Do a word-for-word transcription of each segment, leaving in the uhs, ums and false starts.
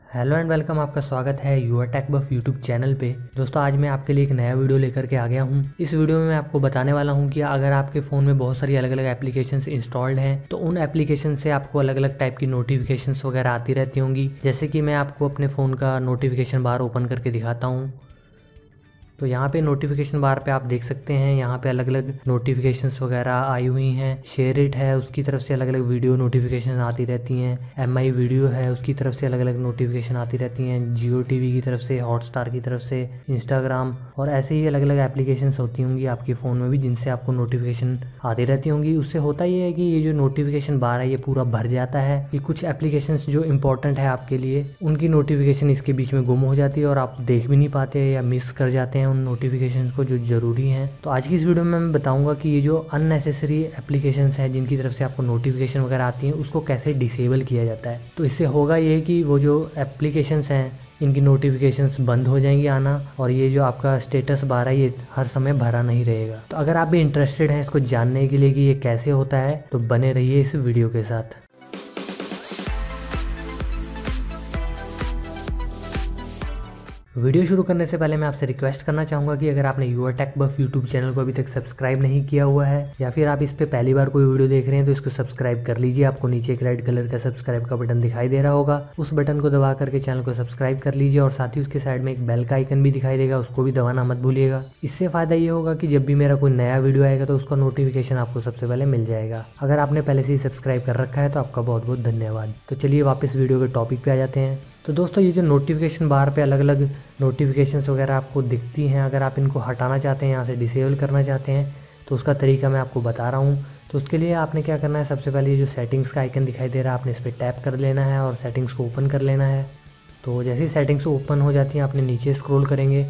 Hello and welcome. आपका स्वागत है your tech buff YouTube channel पे। दोस्तों आज मैं आपके लिए एक नया वीडियो लेकर के आ गया हूँ। इस वीडियो में मैं आपको बताने वाला हूँ कि अगर आपके फ़ोन में बहुत सारी अलग अलग एप्लीकेशंस इंस्टॉल्ड हैं तो उन एप्लीकेशन से आपको अलग अलग टाइप की नोटिफिकेशंस वगैरह आती रहती होंगी। जैसे कि मैं आपको अपने फ़ोन का नोटिफिकेशन बार ओपन करके दिखाता हूँ। तो यहाँ पे नोटिफिकेशन बार पे आप देख सकते हैं, यहाँ पे अलग अलग नोटिफिकेशंस वगैरह आई हुई हैं। शेयर इट है, उसकी तरफ से अलग अलग वीडियो नोटिफिकेशन आती रहती हैं। एम आई वीडियो है, उसकी तरफ से अलग अलग नोटिफिकेशन आती रहती हैं। जियो टीवी की तरफ से, हॉटस्टार की तरफ से, इंस्टाग्राम और ऐसे ही अलग अलग एप्लीकेशंस होती होंगी आपके फ़ोन में भी, जिनसे आपको नोटिफिकेशन आती रहती होंगी। उससे होता ये है कि ये जो नोटिफिकेशन बार है ये पूरा भर जाता है कि कुछ एप्लीकेशंस जो इंपॉर्टेंट है आपके लिए उनकी नोटिफिकेशन इसके बीच में गुम हो जाती है और आप देख भी नहीं पाते या मिस कर जाते हैं उन नोटिफिकेशंस को जो ज़रूरी हैं। तो आज की इस वीडियो में मैं बताऊंगा कि ये जो अननेसेसरी एप्लीकेशंस हैं जिनकी तरफ से आपको नोटिफिकेशन वगैरह आती हैं उसको कैसे डिसेबल किया जाता है। तो इससे होगा ये कि वो जो एप्लीकेशंस हैं इनकी नोटिफिकेशंस बंद हो जाएंगी आना, और ये जो आपका स्टेटस बार है ये हर समय भरा नहीं रहेगा। तो अगर आप भी इंटरेस्टेड हैं इसको जानने के लिए कि ये कैसे होता है तो बने रहिए इस वीडियो के साथ। वीडियो शुरू करने से पहले मैं आपसे रिक्वेस्ट करना चाहूँगा कि अगर आपने your tech buff YouTube channel को अभी तक सब्सक्राइब नहीं किया हुआ है या फिर आप इस पे पहली बार कोई वीडियो देख रहे हैं तो इसको सब्सक्राइब कर लीजिए। आपको नीचे एक रेड कलर का सब्सक्राइब का बटन दिखाई दे रहा होगा, उस बटन को दबा करके चैनल को सब्सक्राइब कर लीजिए और साथ ही उसके साइड में एक बेल का आइकन भी दिखाई देगा, उसको भी दबाना मत भूलिएगा। इससे फ़ायदा ये होगा कि जब भी मेरा कोई नया वीडियो आएगा तो उसका नोटिफिकेशन आपको सबसे पहले मिल जाएगा। अगर आपने पहले से ही सब्सक्राइब कर रखा है तो आपका बहुत बहुत धन्यवाद। तो चलिए वापस वीडियो के टॉपिक पे आ जाते हैं। तो दोस्तों ये जो नोटिफिकेशन बार पे अलग अलग नोटिफिकेशंस वगैरह आपको दिखती हैं, अगर आप इनको हटाना चाहते हैं, यहाँ से डिसेबल करना चाहते हैं तो उसका तरीका मैं आपको बता रहा हूँ। तो उसके लिए आपने क्या करना है, सबसे पहले ये जो सेटिंग्स का आइकन दिखाई दे रहा है आपने इस पर टैप कर लेना है और सेटिंग्स को ओपन कर लेना है। तो जैसे ही सेटिंग्स ओपन हो जाती हैं आपने नीचे स्क्रॉल करेंगे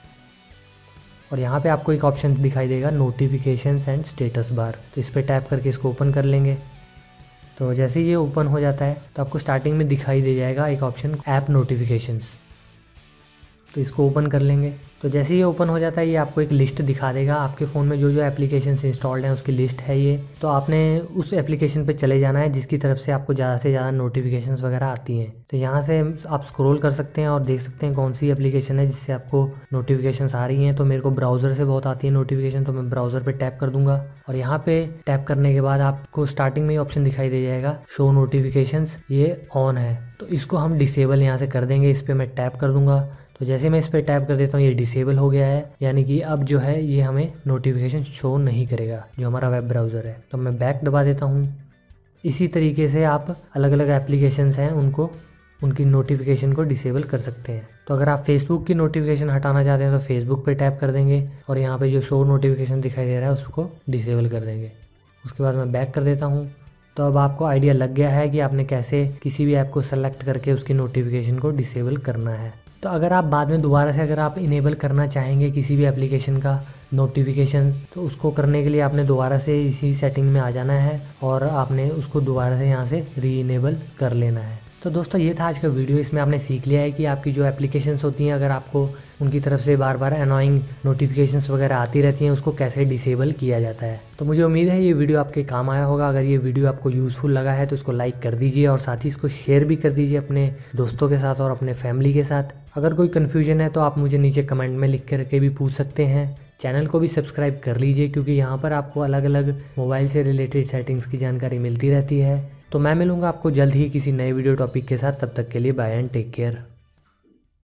और यहाँ पे आपको एक ऑप्शन दिखाई देगा नोटिफिकेशंस एंड स्टेटस बार। तो इस पर टैप करके इसको ओपन कर लेंगे। तो जैसे ही ये ओपन हो जाता है तो आपको स्टार्टिंग में दिखाई दे जाएगा एक ऑप्शन ऐप नोटिफिकेशंस। तो इसको ओपन कर लेंगे। तो जैसे ही ये ओपन हो जाता है ये आपको एक लिस्ट दिखा देगा, आपके फ़ोन में जो जो एप्लीकेशंस इंस्टॉल्ड हैं उसकी लिस्ट है ये। तो आपने उस एप्लीकेशन पे चले जाना है जिसकी तरफ से आपको ज़्यादा से ज़्यादा नोटिफिकेशंस वगैरह आती हैं। तो यहाँ से आप स्क्रॉल कर सकते हैं और देख सकते हैं कौन सी एप्लीकेशन है जिससे आपको नोटिफिकेशंस आ रही हैं। तो मेरे को ब्राउज़र से बहुत आती है नोटिफिकेशन, तो मैं ब्राउज़र पर टैप कर दूँगा और यहाँ पे टैप करने के बाद आपको स्टार्टिंग में ही ऑप्शन दिखाई दे जाएगा शो नोटिफिकेशंस, ये ऑन है। तो इसको हम डिसेबल यहाँ से कर देंगे। इस पर मैं टैप कर दूँगा। तो जैसे मैं इस पर टैप कर देता हूँ ये डिसेबल हो गया है, यानी कि अब जो है ये हमें नोटिफिकेशन शो नहीं करेगा जो हमारा वेब ब्राउज़र है। तो मैं बैक दबा देता हूँ। इसी तरीके से आप अलग अलग एप्लीकेशंस हैं उनको उनकी नोटिफिकेशन को डिसेबल कर सकते हैं। तो अगर आप फेसबुक की नोटिफिकेशन हटाना चाहते हैं तो फेसबुक पे टैप कर देंगे और यहाँ पे जो शो नोटिफिकेशन दिखाई दे रहा है उसको डिसेबल कर देंगे। उसके बाद मैं बैक कर देता हूँ। तो अब आपको आइडिया लग गया है कि आपने कैसे किसी भी ऐप को सेलेक्ट करके उसकी नोटिफिकेशन को डिसेबल करना है। तो अगर आप बाद में दोबारा से अगर आप इनेबल करना चाहेंगे किसी भी एप्लीकेशन का नोटिफिकेशन तो उसको करने के लिए आपने दोबारा से इसी सेटिंग में आ जाना है और आपने उसको दोबारा से यहाँ से री इनेबल कर लेना है। तो दोस्तों ये था आज का वीडियो। इसमें आपने सीख लिया है कि आपकी जो एप्लीकेशंस होती हैं अगर आपको उनकी तरफ से बार बार अनोइंग नोटिफिकेशंस वगैरह आती रहती हैं उसको कैसे डिसेबल किया जाता है। तो मुझे उम्मीद है ये वीडियो आपके काम आया होगा। अगर ये वीडियो आपको यूज़फुल लगा है तो इसको लाइक कर दीजिए और साथ ही इसको शेयर भी कर दीजिए अपने दोस्तों के साथ और अपने फैमिली के साथ। अगर कोई कन्फ्यूजन है तो आप मुझे नीचे कमेंट में लिख करके भी पूछ सकते हैं। चैनल को भी सब्सक्राइब कर लीजिए क्योंकि यहाँ पर आपको अलग अलग मोबाइल से रिलेटेड सेटिंग्स की जानकारी मिलती रहती है। तो मैं मिलूँगा आपको जल्द ही किसी नए वीडियो टॉपिक के साथ। तब तक के लिए बाय एंड टेक केयर।